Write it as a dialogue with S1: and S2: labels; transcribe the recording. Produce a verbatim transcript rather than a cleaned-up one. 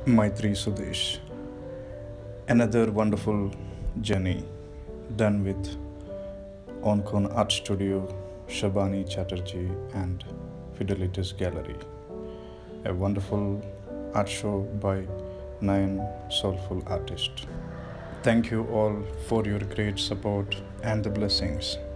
S1: Maitree Swadesh. Another wonderful journey done with Oncon Art Studio, Shabani Chatterjee, and Fidelitas Gallery. A wonderful art show by nine soulful artists. Thank you all for your great support and the blessings.